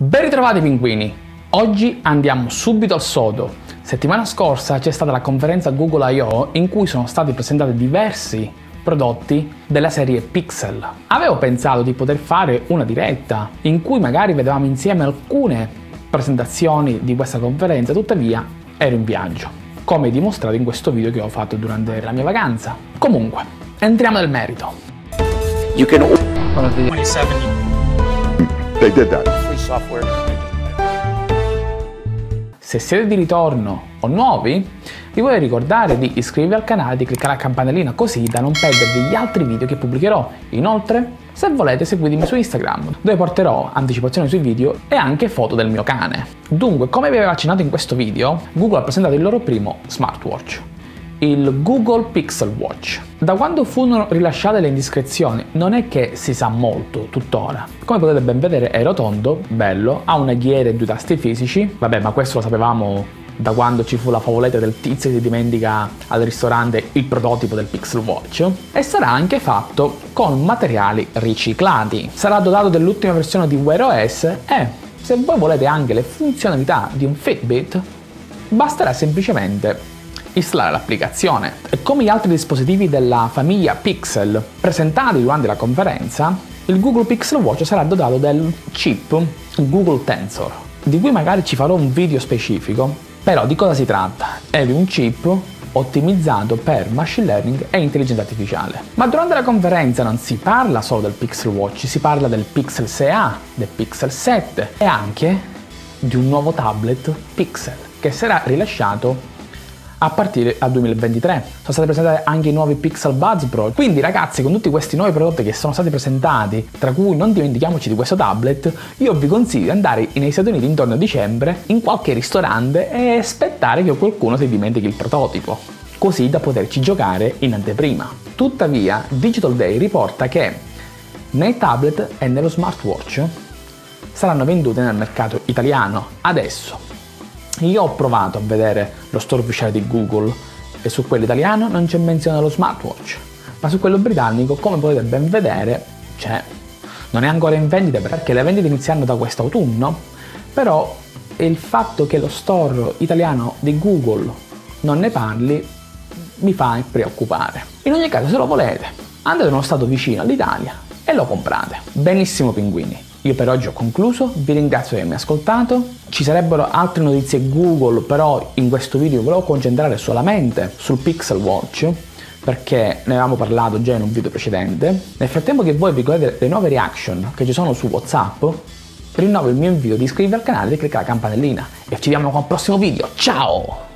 Ben ritrovati pinguini! Oggi andiamo subito al sodo. Settimana scorsa c'è stata la conferenza Google I/O in cui sono stati presentati diversi prodotti della serie Pixel. Avevo pensato di poter fare una diretta in cui magari vedevamo insieme alcune presentazioni di questa conferenza, tuttavia ero in viaggio, come dimostrato in questo video che ho fatto durante la mia vacanza. Comunque, entriamo nel merito. You can 27 they did that. free software. Se siete di ritorno o nuovi, vi voglio ricordare di iscrivervi al canale e di cliccare la campanellina così da non perdervi gli altri video che pubblicherò. Inoltre, se volete seguitemi su Instagram, dove porterò anticipazioni sui video e anche foto del mio cane. Dunque, come vi avevo accennato in questo video, Google ha presentato il loro primo smartwatch, il Google Pixel Watch. Da quando furono rilasciate le indiscrezioni non è che si sa molto tuttora. Come potete ben vedere è rotondo, bello, ha una ghiera e due tasti fisici, vabbè, ma questo lo sapevamo da quando ci fu la favoletta del tizio che si dimentica al ristorante il prototipo del Pixel Watch, e sarà anche fatto con materiali riciclati. Sarà dotato dell'ultima versione di Wear OS e, se voi volete anche le funzionalità di un Fitbit, basterà semplicemente installare l'applicazione. E come gli altri dispositivi della famiglia Pixel presentati durante la conferenza, il Google Pixel Watch sarà dotato del chip Google Tensor, di cui magari ci farò un video specifico. Però di cosa si tratta? È di un chip ottimizzato per machine learning e intelligenza artificiale. Ma durante la conferenza non si parla solo del Pixel Watch, si parla del Pixel 6a, del Pixel 7 e anche di un nuovo tablet Pixel che sarà rilasciato a partire dal 2023. Sono stati presentati anche i nuovi Pixel Buds Pro. Quindi ragazzi, con tutti questi nuovi prodotti che sono stati presentati, tra cui non dimentichiamoci di questo tablet, io vi consiglio di andare negli Stati Uniti intorno a dicembre in qualche ristorante e aspettare che qualcuno si dimentichi il prototipo, così da poterci giocare in anteprima. Tuttavia, Digital Day riporta che nei tablet e nello smartwatch saranno venduti nel mercato italiano. Adesso io ho provato a vedere lo store ufficiale di Google e su quello italiano non c'è menzione dello smartwatch, ma su quello britannico, come potete ben vedere, non è ancora in vendita perché le vendite iniziano da quest'autunno, però il fatto che lo store italiano di Google non ne parli mi fa preoccupare. In ogni caso, se lo volete, andate in uno stato vicino all'Italia e lo comprate. Benissimo pinguini. Io per oggi ho concluso, vi ringrazio di avermi ascoltato. Ci sarebbero altre notizie Google, però in questo video volevo concentrare solamente sul Pixel Watch, perché ne avevamo parlato già in un video precedente. Nel frattempo che voi vi godete le nuove reaction che ci sono su WhatsApp, rinnovo il mio invito di iscrivervi al canale e di cliccare la campanellina. E ci vediamo con il prossimo video. Ciao!